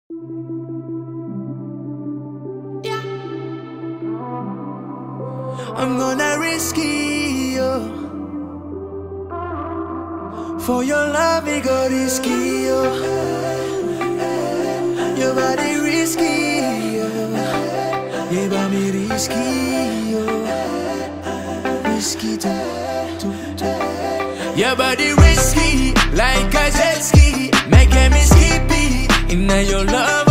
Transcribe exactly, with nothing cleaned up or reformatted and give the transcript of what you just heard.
Yeah. I'm gonna risk it, yo. For your love, we go risky, yo. Your body risky, yo. Yeah, but me risky, yo. Risky too, too, too. Your body risky, like a jet ski, making me skippy. Inna your love